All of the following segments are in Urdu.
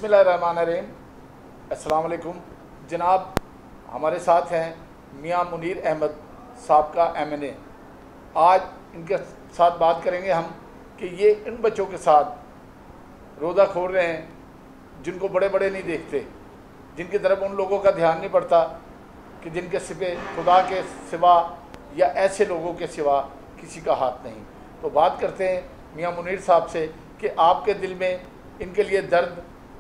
बिस्मिल्लाहिर्रहमानिर्रहीम। अस्सलाम वालेकुम जनाब, हमारे साथ हैं मियाँ मुनीर अहमद साबका MNA। आज इनके साथ बात करेंगे हम कि ये इन बच्चों के साथ रोज़ा खोल रहे हैं जिनको बड़े बड़े नहीं देखते, जिनकी तरफ उन लोगों का ध्यान नहीं पड़ता कि जिनके सिपे खुदा के सिवा या ऐसे लोगों के सिवा किसी का हाथ नहीं। तो बात करते हैं मियाँ मुनीर साहब से कि आपके दिल में इनके लिए दर्द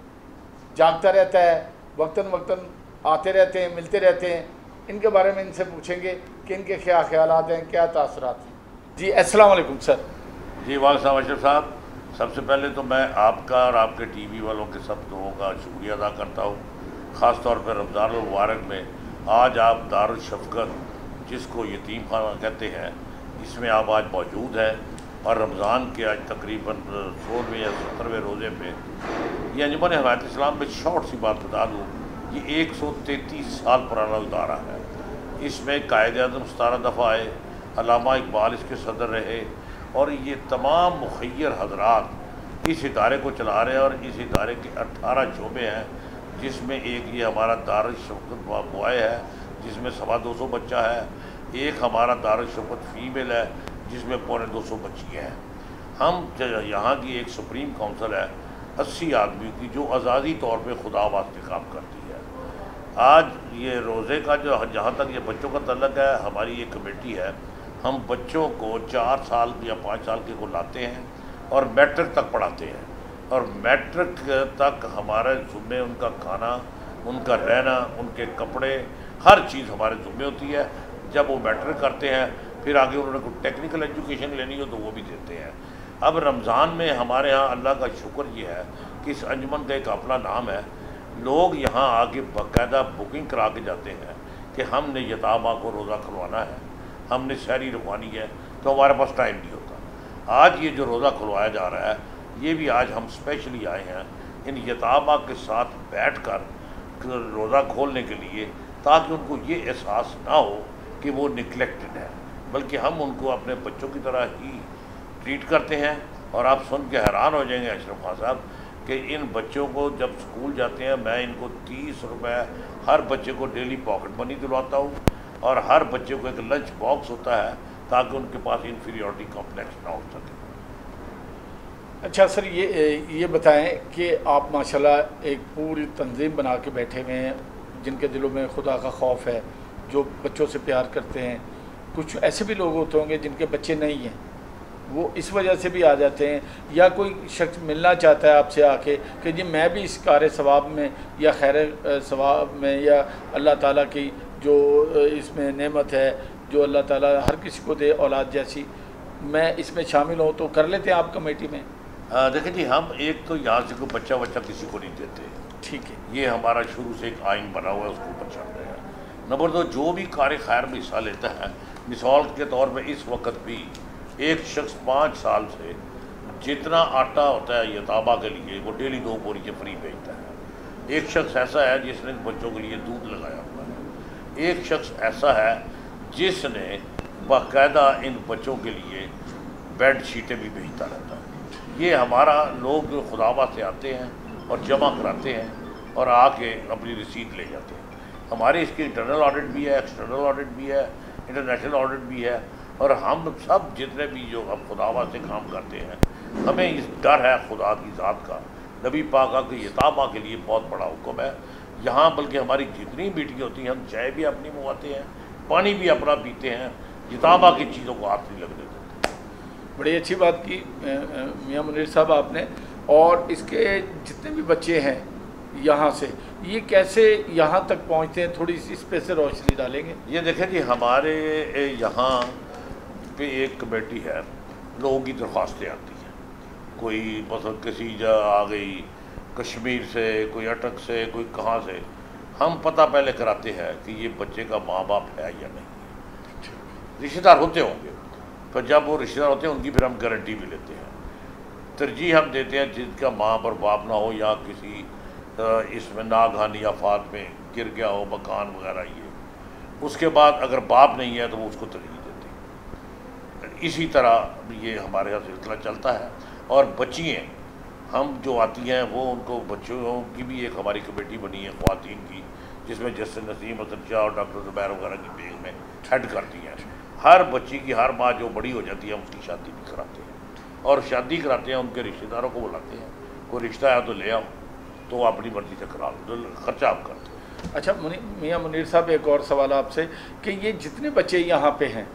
जागता रहता है, वक्तन वक्तन आते रहते हैं, मिलते रहते हैं। इनके बारे में इनसे पूछेंगे कि इनके क्या ख्यालात हैं, क्या तासरात हैं। जी अस्सलाम वालेकुम सर। जी वालेकुम अशरफ साहब, सबसे पहले तो मैं आपका और आपके टीवी वालों के सब लोगों का शुक्रिया अदा करता हूँ। ख़ास तौर पर रमज़ान मुबारक में आज आप दार-ul-शफ़क़त, जिसको यतीम खाना कहते हैं, इसमें आप आज मौजूद हैं। और रमज़ान के आज तकरीबन 16वें या 17वें रोज़े पे ये अंजुमन हिमायत इस्लाम में शॉर्ट सी बात बता दूँ, ये 133 साल पुराना इदारा है। इसमें कायद-ए-आज़म 17 दफ़ा आए, अल्लामा इकबाल इसके सदर रहे और ये तमाम मुखय्यर हज़रात इस इदारे को चला रहे हैं। और इस इदारे के 18 शोबे हैं, जिसमें एक ये हमारा दार-ul-शफ़क़त बॉय है जिसमें 225 बच्चा है, एक हमारा दार-ul-शफ़क़त फ़ीमेल है जिसमें 250 बच्चियाँ हैं। हम यहाँ की एक सुप्रीम काउंसिल है 80 आदमी की, जो आज़ादी तौर पे खुदा वास्ते काम करती है। आज ये रोज़े का जो जहाँ तक ये बच्चों का तल्लक है, हमारी एक कमेटी है, हम बच्चों को 4 साल या 5 साल के को लाते हैं और मैट्रिक तक पढ़ाते हैं। और मैट्रिक तक हमारे ज़ुम्मे उनका खाना, उनका रहना, उनके कपड़े, हर चीज़ हमारे ज़ुम्मे होती है। जब वो मैट्रिक करते हैं फिर आगे उन्होंने कोई टेक्निकल एजुकेशन लेनी हो तो वो भी देते हैं। अब रमज़ान में हमारे यहाँ अल्लाह का शुक्र ये है कि इस अंजुमन का एक अपना नाम है। लोग यहाँ आके बाकायदा बुकिंग करा के जाते हैं कि हमने यतामा को रोज़ा खुलवाना है, हमने सहरी रखवानी है, तो हमारे पास टाइम नहीं होता। आज ये जो रोज़ा खुलवाया जा रहा है, ये भी आज हम स्पेशली आए हैं इन यतामा के साथ बैठ कर रोज़ा खोलने के लिए, ताकि उनको ये एहसास ना हो कि वो निगलेक्टेड है, बल्कि हम उनको अपने बच्चों की तरह ही ट्रीट करते हैं। और आप सुन के हैरान हो जाएंगे अशरफ खान साहब कि इन बच्चों को जब स्कूल जाते हैं, मैं इनको 30 रुपये हर बच्चे को डेली पॉकेट मनी दिलवाता हूँ और हर बच्चे को एक लंच बॉक्स होता है ताकि उनके पास इन्फीरियरिटी कॉम्प्लेक्स ना हो सके। अच्छा सर, ये बताएं कि आप माशाल्लाह एक पूरी तंजीम बना के बैठे हुए हैं, जिनके दिलों में खुदा का खौफ है, जो बच्चों से प्यार करते हैं। कुछ ऐसे भी लोग होते होंगे जिनके बच्चे नहीं हैं, वो इस वजह से भी आ जाते हैं, या कोई शख्स मिलना चाहता है आपसे आके कि जी मैं भी इस कार सवाब में या खैर सवाब में, या अल्लाह ताला की जो इसमें नेमत है जो अल्लाह ताला हर किसी को दे औलाद जैसी, मैं इसमें शामिल हूँ, तो कर लेते हैं आप कमेटी में। देखिए जी, हम एक तो यहाँ से कोई बच्चा किसी को नहीं देते, ठीक है, ये हमारा शुरू से एक आइन बना हुआ है, उसको ऊपर चल रहे हैं। नंबर 2, जो भी कार खैर में हिस्सा लेता है, मिसाल के तौर पे इस वक्त भी एक शख्स 5 साल से जितना आटा होता है यतामा के लिए वो डेली 2 बोरी के फ्री भेजता है। एक शख्स ऐसा है जिसने बच्चों के लिए दूध लगाया हुआ है। एक शख्स ऐसा है जिसने बाकायदा इन बच्चों के लिए बेड शीटें भी भेजता रहता है। ये हमारा लोग जो खुदावा से आते हैं और जमा कराते हैं और आके अपनी रसीद ले जाते हैं। हमारे इसकी इंटरनल ऑडिट भी है, एक्सटर्नल ऑडिट भी है, इंटरनेशनल ऑडिट भी है। और हम सब जितने भी जो अब खुदावा से काम करते हैं, हमें इस डर है खुदा की ज़ात का। नबी पाक के यतामा के लिए बहुत बड़ा हुक्म है यहाँ, बल्कि हमारी जितनी मीटिंग होती हैं हम चाय भी अपनी मंगवाते हैं, पानी भी अपना पीते हैं, यतामा की चीज़ों को हाथ नहीं लगने देते। बड़ी अच्छी बात की मियाँ मुनीर साहब आपने। और इसके जितने भी बच्चे हैं यहाँ से, ये कैसे यहाँ तक पहुँचते हैं, थोड़ी सी इस पे से रोशनी डालेंगे। ये देखें जी, हमारे यहाँ पे एक कमेटी है, लोगों की दरख्वास्तें आती हैं। कोई मतलब किसी जगह आ गई, कश्मीर से, कोई अटक से, कोई कहाँ से, हम पता पहले कराते हैं कि ये बच्चे का माँ बाप है या नहीं। रिश्तेदार होते होंगे, तो जब वो रिश्तेदार होते हैं उनकी फिर हम गारंटी भी लेते हैं। तरजीह हम देते हैं जिनका माँ और बाप ना हो, या किसी इसमें नागहानी आफात में गिर गया हो मकान वगैरह, ये उसके बाद अगर बाप नहीं है तो वो उसको तरजीह देते हैं। इसी तरह ये हमारे यहाँ सिलसिला चलता है। और बच्चियाँ ہم جو آتی ہیں وہ ان کو بچوں کی بھی ایک ہماری کمیٹی بنی ہے خواتین کی، جس میں جسٹس نسیم حسن شاہ اور ڈاکٹر زبیر وغیرہ کی بیگ میں ہیڈ کرتی ہیں. ہر بچی کی ہر ماں جو بڑی ہو جاتی ہے ہم اس کی شادی بھی کراتے ہیں، اور شادی کراتے ہیں ان کے رشتہ داروں کو بلاتے ہیں، کوئی رشتہ ہے تو لے آؤ، تو وہ اپنی مرضی سے کرا لو، خرچہ آپ کرتے ہیں. اچھا میاں منیر صاحب، ایک اور سوال آپ سے کہ یہ جتنے بچے یہاں پہ ہیں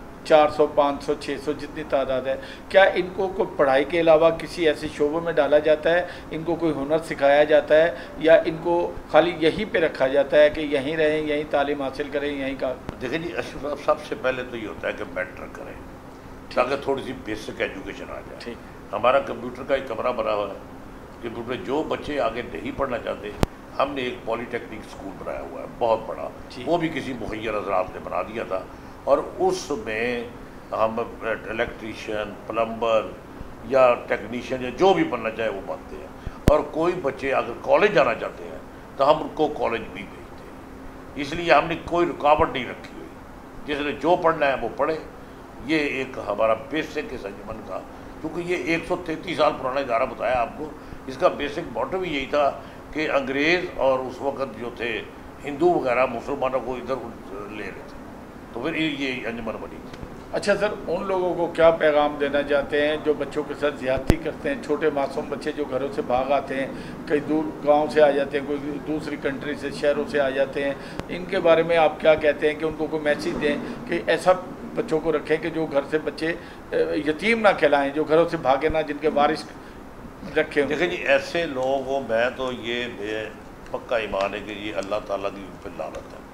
400 500 600 جتنی تعداد ہے، کیا ان کو کوئی پڑھائی کے علاوہ کسی ایسے شعبوں میں ڈالا جاتا ہے؟ ان کو کوئی ہنر سکھایا جاتا ہے یا ان کو خالی یہیں پہ رکھا جاتا ہے کہ یہیں رہیں، یہیں تعلیم حاصل کریں، یہیں کا؟ دیکھیں جی اشرف صاحب، سب سے پہلے تو یہ ہوتا ہے کہ میٹر کریں تاکہ تھوڑی سی بیسک ایجوکیشن آ جائے. ہمارا کمپیوٹر کا ایک کمرہ بنا ہوا ہے، کمپیوٹر جو بچے آگے نہیں پڑھنا چاہتے ہم نے ایک پولی ٹیکنک اسکول بنایا ہوا ہے بہت بڑا، وہ بھی کسی مخیر حضرات نے بنا دیا تھا، اور اس میں ہم الیکٹریشین، پلمبر یا ٹیکنیشین یا جو بھی بننا چاہے وہ بنتے ہیں. اور کوئی بچے اگر کالج جانا چاہتے ہیں تو ہم ان کو کالج بھی بھیجتے ہیں. اس لیے ہم نے کوئی رکاوٹ نہیں رکھی ہوئی، جس نے جو پڑھنا ہے وہ پڑھے. یہ ایک ہمارا بیسک ہے انجمن کا، کیونکہ یہ 133 سال پرانا ادارہ بتایا آپ کو. اس کا بیسک موٹو بھی یہی تھا کہ انگریز اور اس وقت جو تھے ہندو وغیرہ مسلمانوں کو ادھر لے رہے تھے، تو پھر یہ انجمن بنی تھی. اچھا سر، ان لوگوں کو کیا پیغام دینا چاہتے ہیں جو بچوں کے ساتھ زیادتی کرتے ہیں، چھوٹے معصوم بچے جو گھروں سے بھاگ آتے ہیں، کئی دور گاؤں سے آ جاتے ہیں، کوئی دوسری کنٹری سے شہروں سے آ جاتے ہیں، ان کے بارے میں آپ کیا کہتے ہیں کہ ان کو کوئی میسیج دیں کہ ایسا بچوں کو رکھیں کہ جو گھر سے بچے یتیم نہ کہلائیں، جو گھروں سے بھاگے نہ، جن کے وارث رکھے ہوں؟ دیکھیں جی ایسے لوگوں میں تو یہ پکا ایمان ہے کہ یہ اللہ تعالیٰ کی پہ لعنت ہے.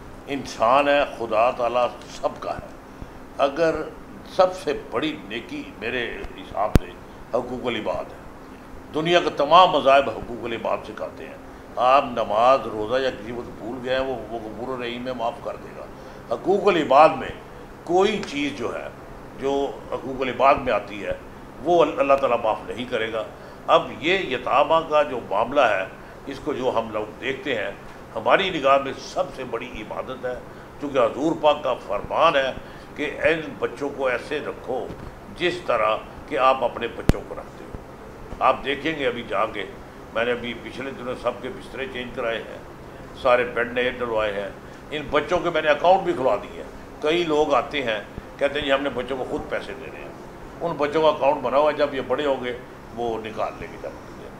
انسان ہے، خدا تعالیٰ سب کا ہے. اگر سب سے بڑی نیکی میرے حساب سے حقوق العباد ہے. دنیا کے تمام مذاہب حقوق العباد سکھاتے ہیں. آپ نماز، روزہ یا کسی وقت بھول گئے ہیں وہ غفور الرحیم ہے، معاف کر دے گا. حقوق العباد میں کوئی چیز جو ہے جو حقوق العباد میں آتی ہے وہ اللہ تعالیٰ معاف نہیں کرے گا. اب یہ یتامہ کا جو معاملہ ہے اس کو جو ہم لوگ دیکھتے ہیں ہماری نگاہ میں سب سے بڑی عبادت ہے، کیونکہ حضور پاک کا فرمان ہے کہ ان بچوں کو ایسے رکھو جس طرح کہ آپ اپنے بچوں کو رکھتے ہو. آپ دیکھیں گے ابھی جا کے میں نے ابھی پچھلے دنوں سب کے بسترے چینج کرائے ہیں، سارے بیڈ نئے ڈلوائے ہیں. ان بچوں کے میں نے اکاؤنٹ بھی کھلوا دیے ہیں. کئی لوگ آتے ہیں کہتے ہیں جی ہم نے بچوں کو خود پیسے دینے ہیں. ان بچوں کا اکاؤنٹ بنا ہوا ہے، جب یہ بڑے ہوں گے وہ نکال لیں گے.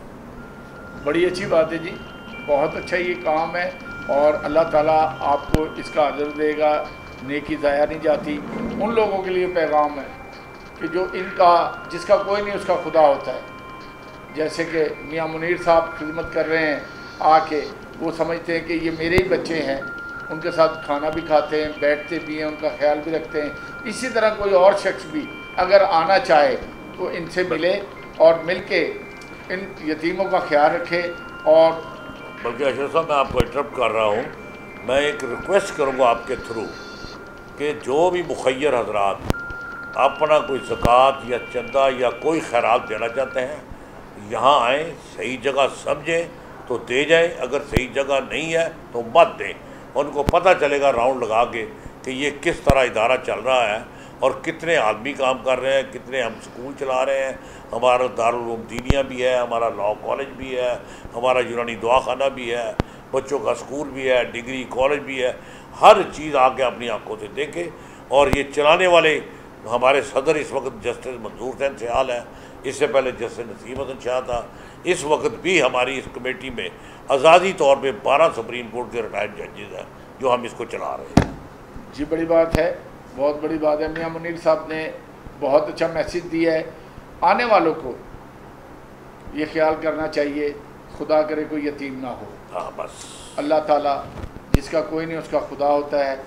بڑی اچھی بات ہے جی، بہت اچھا یہ کام ہے، اور اللہ تعالیٰ آپ کو اس کا اجر دے گا. نیکی ضائع نہیں جاتی. ان لوگوں کے لیے پیغام ہے کہ جو ان کا جس کا کوئی نہیں اس کا خدا ہوتا ہے. جیسے کہ میاں منیر صاحب خدمت کر رہے ہیں آ کے، وہ سمجھتے ہیں کہ یہ میرے ہی بچے ہیں، ان کے ساتھ کھانا بھی کھاتے ہیں، بیٹھتے بھی ہیں، ان کا خیال بھی رکھتے ہیں. اسی طرح کوئی اور شخص بھی اگر آنا چاہے تو ان سے ملے اور مل کے ان یتیموں کا خیال رکھے. اور بلکہ اشرف صاحب میں آپ کو انٹرپٹ کر رہا ہوں، میں ایک ریکویسٹ کروں گا آپ کے تھرو کہ جو بھی مخیر حضرات اپنا کوئی زکوٰۃ یا چندہ یا کوئی خیرات دینا چاہتے ہیں یہاں آئیں، صحیح جگہ سمجھیں تو دے جائیں، اگر صحیح جگہ نہیں ہے تو مت دیں. ان کو پتہ چلے گا راؤنڈ لگا کے کہ یہ کس طرح ادارہ چل رہا ہے اور کتنے آدمی کام کر رہے ہیں، کتنے ہم سکول چلا رہے ہیں. ہمارا دارالعلوم دینیہ بھی ہے، ہمارا لاء کالج بھی ہے، ہمارا یونانی دعا خانہ بھی ہے، بچوں کا سکول بھی ہے، ڈگری کالج بھی ہے. ہر چیز آ کے اپنی آنکھوں سے دیکھے. اور یہ چلانے والے ہمارے صدر اس وقت جسٹس منظور حسین سیال ہے، اس سے پہلے جسٹس نسیم حسن شاہ تھا. اس وقت بھی ہماری اس کمیٹی میں آزادی طور پہ 12 سپریم کورٹ کے ریٹائرڈ ججز ہیں جو ہم اس کو چلا رہے ہیں. جی بڑی بات ہے، بہت بڑی بات ہے. میاں منیر صاحب نے بہت اچھا میسیج دیا ہے. آنے والوں کو یہ خیال کرنا چاہیے خدا کرے کوئی یتیم نہ ہو. ہاں بس اللہ تعالیٰ جس کا کوئی نہیں اس کا خدا ہوتا ہے.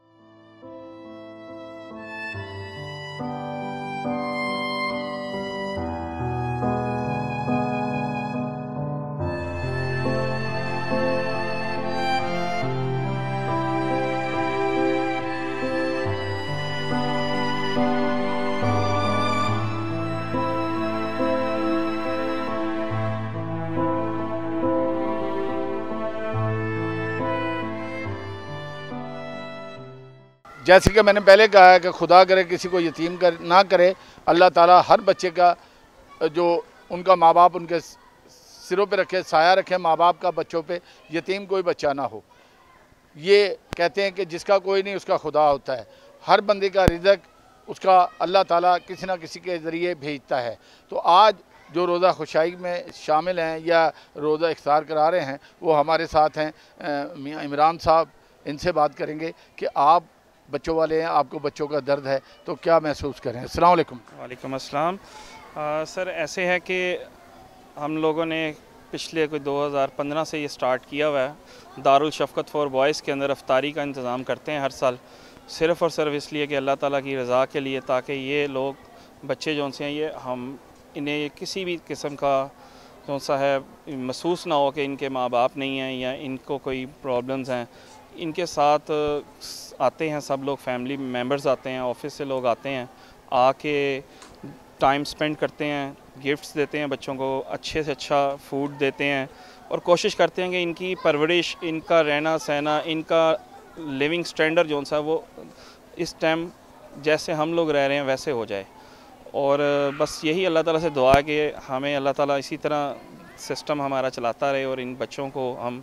جیسے کہ میں نے پہلے کہا ہے کہ خدا کرے کسی کو یتیم نہ کرے. اللہ تعالیٰ ہر بچے کا جو ان کا ماں باپ ان کے سروں پہ رکھے، سایہ رکھے ماں باپ کا بچوں پہ، یتیم کوئی بچہ نہ ہو۔ یہ کہتے ہیں کہ جس کا کوئی نہیں اس کا خدا ہوتا ہے، ہر بندے کا رزق اس کا اللہ تعالیٰ کسی نہ کسی کے ذریعے بھیجتا ہے۔ تو آج جو روزہ خوشائی میں شامل ہیں یا روزہ افطار کرا رہے ہیں وہ ہمارے ساتھ ہیں میاں عمران صاحب، ان سے بات کریں گے کہ آپ بچوں والے ہیں، آپ کو بچوں کا درد ہے تو کیا محسوس کریں۔ السلام علیکم۔ وعلیکم السلام۔ سر ایسے ہے کہ ہم لوگوں نے پچھلے کوئی 2015 سے یہ سٹارٹ کیا ہوا ہے، دار-ال-شفقت فار بوائز کے اندر افطاری کا انتظام کرتے ہیں ہر سال، صرف اور صرف اس لیے کہ اللہ تعالیٰ کی رضا کے لیے، تاکہ یہ لوگ بچے جو سے ہیں یہ انہیں کسی بھی قسم کا جو سا ہے محسوس نہ ہو کہ ان کے ماں باپ نہیں ہیں یا ان کو کوئی پرابلمز ہیں۔ ان کے ساتھ آتے ہیں سب لوگ، فیملی ممبرز آتے ہیں، آفس سے لوگ آتے ہیں، آ کے ٹائم سپینڈ کرتے ہیں، گفٹس دیتے ہیں بچوں کو، اچھے سے اچھا فوڈ دیتے ہیں اور کوشش کرتے ہیں کہ ان کی پرورش، ان کا رہنا سہنا، ان کا لیونگ سٹینڈرڈ جو سا وہ اس ٹائم جیسے ہم لوگ رہ رہے ہیں ویسے ہو جائے۔ اور بس یہی اللہ تعالیٰ سے دعا ہے کہ ہمیں اللہ تعالیٰ اسی طرح سسٹم ہمارا چلاتا رہے اور ان بچوں کو ہم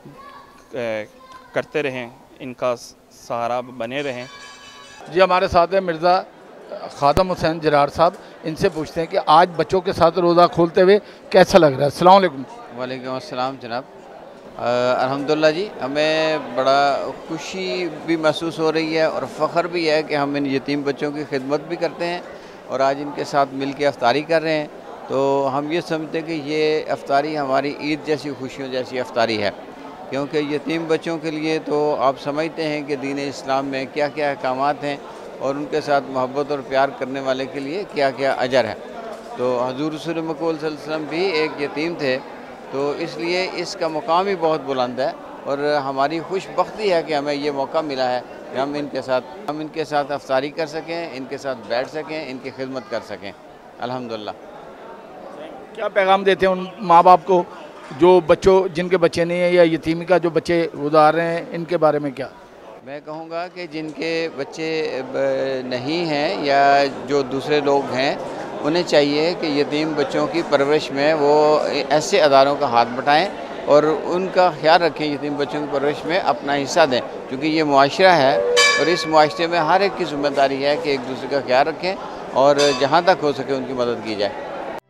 کرتے رہیں، ان کا سہارا بنے رہیں۔ جی ہمارے ساتھ ہیں مرزا خادم حسین جرار صاحب، ان سے پوچھتے ہیں کہ آج بچوں کے ساتھ روزہ کھولتے ہوئے کیسا لگ رہا ہے۔ السلام علیکم۔ وعلیکم السلام جناب۔ الحمدللہ جی، ہمیں بڑا خوشی بھی محسوس ہو رہی ہے اور فخر بھی ہے کہ ہم ان یتیم بچوں کی خدمت بھی کرتے ہیں اور آج ان کے ساتھ مل کے افطاری کر رہے ہیں۔ تو ہم یہ سمجھتے ہیں کہ یہ افطاری ہماری عید جیسی خوشیوں جیسی افطاری ہے، کیونکہ یتیم بچوں کے لیے تو آپ سمجھتے ہیں کہ دین اسلام میں کیا کیا احکامات ہیں اور ان کے ساتھ محبت اور پیار کرنے والے کے لیے کیا کیا اجر ہے۔ تو حضور رسول مقبول صلی اللہ علیہ وسلم بھی ایک یتیم تھے، تو اس لیے اس کا مقام ہی بہت بلند ہے اور ہماری خوش بختی ہے کہ ہمیں یہ موقع ملا ہے کہ ہم ان کے ساتھ افطاری کر سکیں، ان کے ساتھ بیٹھ سکیں، ان کی خدمت کر سکیں۔ الحمدللہ۔ کیا پیغام دیتے ہیں ان ماں باپ کو جو جن کے بچے نہیں ہیں یا یتیمی کا جو بچے گزار رہے ہیں، ان کے بارے میں کیا؟ میں کہوں گا کہ جن کے بچے نہیں ہیں یا جو دوسرے لوگ ہیں، انہیں چاہیے کہ یتیم بچوں کی پرورش میں وہ ایسے اداروں کا ہاتھ بٹائیں اور ان کا خیال رکھیں، یتیم بچوں کی پرورش میں اپنا حصہ دیں، کیونکہ یہ معاشرہ ہے اور اس معاشرے میں ہر ایک کی ذمہ داری ہے کہ ایک دوسرے کا خیال رکھیں اور جہاں تک ہو سکے ان کی مدد کی جائے۔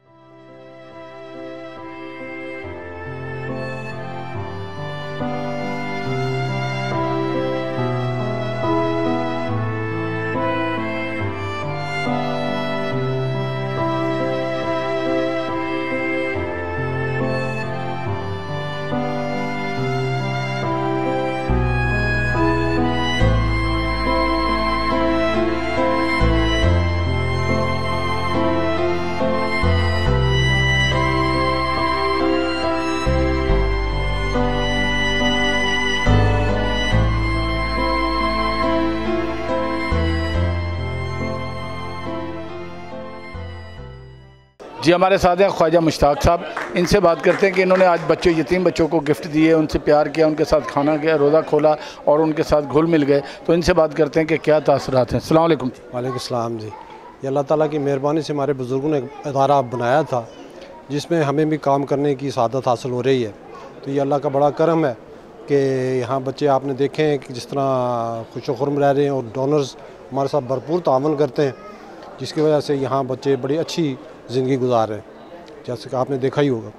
جی ہمارے ساتھ ہیں خواجہ مشتاق صاحب، ان سے بات کرتے ہیں کہ انہوں نے آج یتیم بچوں کو گفٹ دیے، ان سے پیار کیا، ان کے ساتھ کھانا کیا، روزہ کھولا اور ان کے ساتھ گھل مل گئے، تو ان سے بات کرتے ہیں کہ کیا تاثرات ہیں۔ السلام علیکم۔ وعلیکم السلام جی۔ یہ اللہ تعالیٰ کی مہربانی سے ہمارے بزرگوں نے ایک ادارہ بنایا تھا جس میں ہمیں بھی کام کرنے کی سعادت حاصل ہو رہی ہے، تو یہ اللہ کا بڑا کرم ہے کہ یہاں بچے آپ نے دیکھے ہیں کہ جس طرح خوش و خرم رہ رہے ہیں اور ڈونرز ہمارے ساتھ بھرپور تعاون کرتے ہیں، جس کی وجہ سے یہاں بچے بڑی اچھی زندگی گزار رہے ہیں، جیسے کہ آپ نے دیکھا ہی ہوگا۔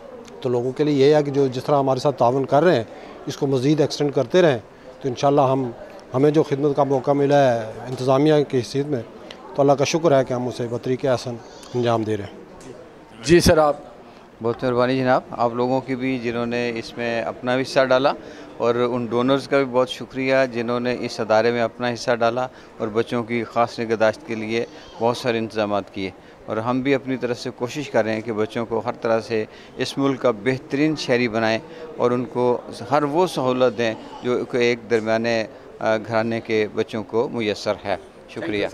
تو لوگوں کے لیے یہ ہے کہ جو جس طرح ہمارے ساتھ تعاون کر رہے ہیں اس کو مزید ایکسٹینڈ کرتے رہیں، تو انشاءاللہ ہمیں جو خدمت کا موقع ملا ہے انتظامیہ کی حیثیت میں، تو اللہ کا شکر ہے کہ ہم اسے بطریقِ احسن انجام دے رہے ہیں۔ جی سر، آپ بہت مہربانی جناب، آپ لوگوں کی بھی جنہوں نے اس میں اپنا حصہ ڈالا، اور ان ڈونرز کا بھی بہت شکریہ جنہوں نے اس ادارے میں اپنا حصہ ڈالا اور بچوں کی خاص نگہداشت کے لیے بہت سارے انتظامات کیے، اور ہم بھی اپنی طرف سے کوشش کر رہے ہیں کہ بچوں کو ہر طرح سے اس ملک کا بہترین شہری بنائیں اور ان کو ہر وہ سہولت دیں جو ایک درمیانے گھرانے کے بچوں کو میسر ہے۔ شکریہ۔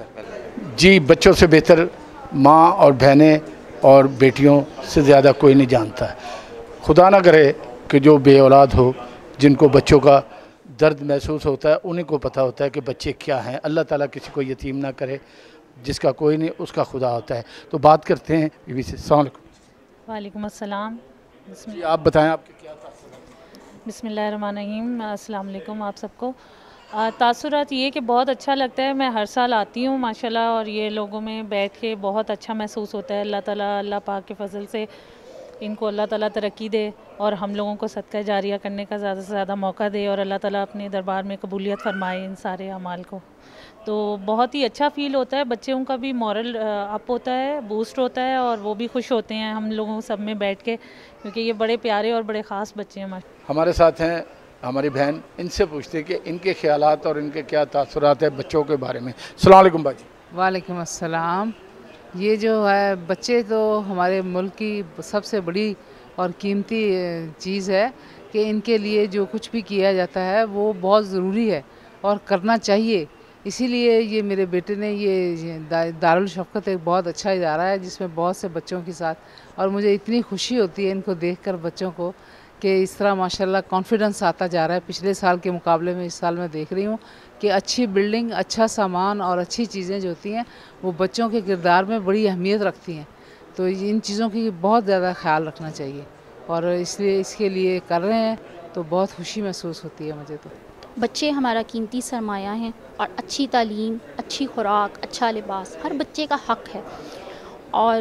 جی بچوں سے بہتر ماں اور بہنیں اور بیٹیوں سے زیادہ کوئی نہیں جانتا ہے۔ خدا نہ کرے کہ جو بے اولاد ہو، جن کو بچوں کا درد محسوس ہوتا ہے، انہیں کو پتہ ہوتا ہے کہ بچے کیا ہیں۔ اللہ تعالیٰ کسی کو یتیم نہ کرے، جس کا کوئی نہیں اس کا خدا ہوتا ہے۔ تو بات کرتے ہیں بیوی سے۔ السلام علیکم۔ وعلیکم السلام. جی آپ بتائیں آپ کے کیا تاثرات؟ بسم اللہ الرحمن الرحیم. السلام علیکم آپ سب کو. تاثرات یہ کہ بہت اچھا لگتا ہے. میں ہر سال آتی ہوں ماشاءاللہ، اور یہ لوگوں میں بیٹھ کے بہت اچھا محسوس ہوتا ہے. اللہ تعالیٰ اللہ پاک کے فضل سے ان کو اللہ تعالیٰ ترقی دے اور ہم لوگوں کو صدقہ جاریہ کرنے کا زیادہ سے زیادہ موقع دے، اور اللہ تعالیٰ اپنے دربار میں قبولیت فرمائے ان سارے اعمال کو. تو بہت ہی اچھا فیل ہوتا ہے. بچوں کا بھی مورل اپ ہوتا ہے، بوسٹ ہوتا ہے، اور وہ بھی خوش ہوتے ہیں ہم لوگوں سب میں بیٹھ کے، کیونکہ یہ بڑے پیارے اور بڑے خاص بچے ہیں. ہمارے ساتھ ہیں ہماری بہن، ان سے پوچھتے ہیں کہ ان کے خیالات اور ان کے کیا تاثرات ہیں بچوں کے بارے میں. السلام علیکم باجی. وعلیکم السلام. یہ جو ہے بچے تو ہمارے ملک کی سب سے بڑی اور قیمتی چیز ہے کہ ان کے لیے جو کچھ بھی کیا جاتا ہے وہ بہت ضروری ہے اور کرنا چاہیے. اسی لیے یہ میرے بیٹے نے یہ دارالشفقت ایک بہت اچھا ادارہ ہے جس میں بہت سے بچوں کے ساتھ، اور مجھے اتنی خوشی ہوتی ہے ان کو دیکھ کر بچوں کو کہ اس طرح ماشاءاللہ کانفیڈنس آتا جا رہا ہے. پچھلے سال کے مقابلے میں اس سال میں دیکھ رہی ہوں کہ اچھی بلڈنگ، اچھا سامان اور اچھی چیزیں جو ہوتی ہیں وہ بچوں کے کردار میں بڑی اہمیت رکھتی ہیں. تو ان چیزوں کی بہت زیادہ خیال رکھنا چاہیے، اور اس لیے اس کے لیے کر رہے ہیں تو بہت خوشی محسوس ہوتی ہے مجھے. تو بچے ہمارا قیمتی سرمایہ ہیں، اور اچھی تعلیم، اچھی خوراک، اچھا لباس ہر بچے کا حق ہے. اور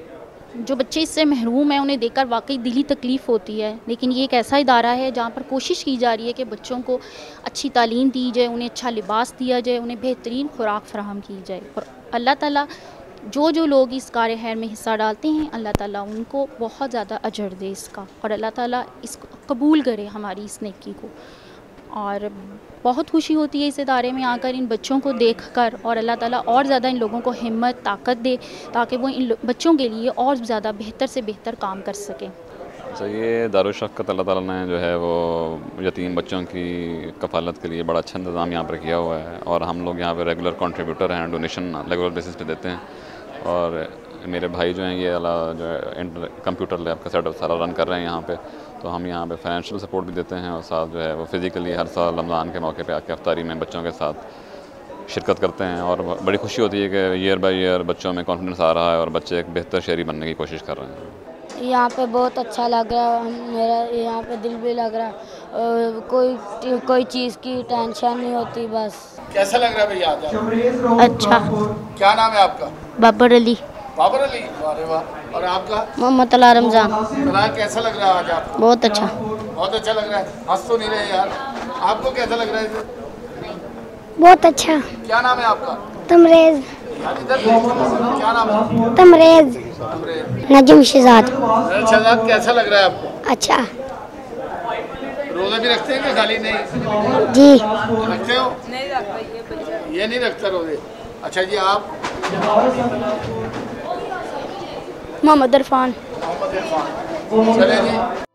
جو بچے اس سے محروم ہیں انہیں دیکھ کر واقعی دلی تکلیف ہوتی ہے، لیکن یہ ایک ایسا ادارہ ہے جہاں پر کوشش کی جا رہی ہے کہ بچوں کو اچھی تعلیم دی جائے، انہیں اچھا لباس دیا جائے، انہیں بہترین خوراک فراہم کی جائے. اور اللہ تعالیٰ جو لوگ اس کار خیر میں حصہ ڈالتے ہیں اللہ تعالیٰ ان کو بہت زیادہ اجر دے اس کا، اور اللہ تعالیٰ اس کو قبول کرے ہماری اس نیکی کو. اور بہت خوشی ہوتی ہے اس ادارے میں آ کر ان بچوں کو دیکھ کر، اور اللہ تعالیٰ اور زیادہ ان لوگوں کو ہمت طاقت دے تاکہ وہ ان بچوں کے لیے اور زیادہ بہتر سے بہتر کام کر سکیں. اچھا، یہ دارالشفقت اللہ تعالیٰ نے جو ہے وہ یتیم بچوں کی کفالت کے لیے بڑا اچھا انتظام یہاں پر کیا ہوا ہے، اور ہم لوگ یہاں پہ ریگولر کنٹریبیوٹر ہیں، ڈونیشن ریگولر بیسس پہ دیتے ہیں. اور میرے بھائی جو ہیں یہ جو ہے کمپیوٹر لیب کا سیٹ اپ سارا رن کر رہے ہیں یہاں پہ. تو ہم یہاں پہ فائنینشیل سپورٹ بھی دیتے ہیں، اور ساتھ جو ہے وہ فزیکلی ہر سال رمضان کے موقع پہ آ کے افطاری میں بچوں کے ساتھ شرکت کرتے ہیں. اور بڑی خوشی ہوتی ہے کہ ایئر بائی ایئر بچوں میں کانفیڈنس آ رہا ہے اور بچے ایک بہتر شہری بننے کی کوشش کر رہے ہیں. یہاں پہ بہت اچھا لگ رہا ہے، میرا یہاں پہ دل بھی لگ رہا ہے، کوئی چیز کی ٹینشن نہیں ہوتی. بس کیسا لگ رہا ہے بھائی آج آپ کو؟ اچھا. کیا نام ہے آپ کا؟ بابر علی. بابر علی، واہ واہ. اور آپ کا؟ محمد طلحہ رمضان. طلحہ، کیسا لگ رہا ہے آج آپ کو؟ بہت اچھا. بہت اچھا لگ رہا ہے. ہنس تو نہیں رہے یار. آپ کو کیسا لگ رہا ہے؟ بہت اچھا. کیا نام ہے آپ کا؟ تمریز. کیا نام ہے؟ تمریز. نجم شہزاد. شہزاد، کیسا لگ رہا ہے آپ کو؟ اچھا. روزہ بھی رکھتے ہیں کہ خالی نہیں؟ جی رکھتے ہو؟ یہ نہیں رکھتا روزے. اچھا جی، آپ؟ محمد عرفان. محمد عرفان. چلیں جی.